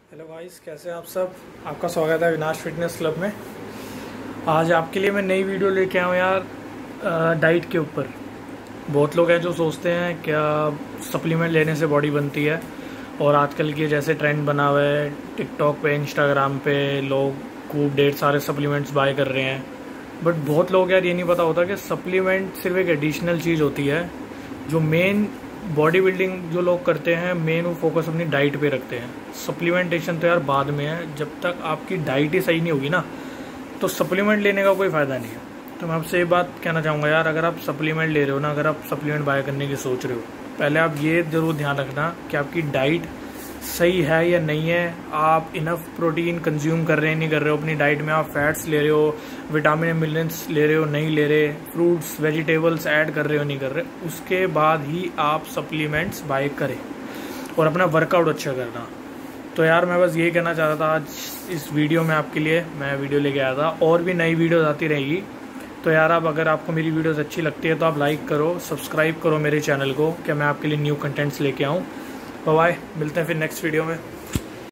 Hello guys, कैसे हैं आप सब। आपका स्वागत है विनाश फिटनेस क्लब में। आज आपके लिए मैं नई वीडियो लेके आया हूँ यार, डाइट के ऊपर। बहुत लोग हैं जो सोचते हैं क्या सप्लीमेंट लेने से बॉडी बनती है, और आजकल के जैसे ट्रेंड बना हुआ है टिकटॉक पे, इंस्टाग्राम पे लोग खूब ढेर सारे सप्लीमेंट्स बाय कर रहे हैं। बट बहुत लोग यार ये नहीं पता होता कि सप्लीमेंट सिर्फ एक एडिशनल चीज़ होती है। जो मेन बॉडी बिल्डिंग जो लोग करते हैं, मेन वो फोकस अपनी डाइट पे रखते हैं। सप्लीमेंटेशन तो यार बाद में है। जब तक आपकी डाइट ही सही नहीं होगी ना, तो सप्लीमेंट लेने का कोई फ़ायदा नहीं है। तो मैं आपसे ये बात कहना चाहूँगा यार, अगर आप सप्लीमेंट ले रहे हो ना, अगर आप सप्लीमेंट बाय करने की सोच रहे हो, पहले आप ये ज़रूर ध्यान रखना कि आपकी डाइट सही है या नहीं है। आप इनफ प्रोटीन कंज्यूम कर रहे हैं नहीं कर रहे हो अपनी डाइट में, आप फैट्स ले रहे हो, विटामिन मिनरल्स ले रहे हो नहीं ले रहे, फ्रूट्स वेजिटेबल्स ऐड कर रहे हो नहीं कर रहे, उसके बाद ही आप सप्लीमेंट्स बाय करें और अपना वर्कआउट अच्छा करना। तो यार मैं बस ये कहना चाहता था आज इस वीडियो में आपके लिए मैं वीडियो लेके आया था। और भी नई वीडियोस आती रहेगी। तो यार आप अगर आपको मेरी वीडियोस अच्छी लगती है तो आप लाइक करो, सब्सक्राइब करो मेरे चैनल को, कि मैं आपके लिए न्यू कंटेंट्स लेके आऊँ। बाय, मिलते हैं फिर नेक्स्ट वीडियो में।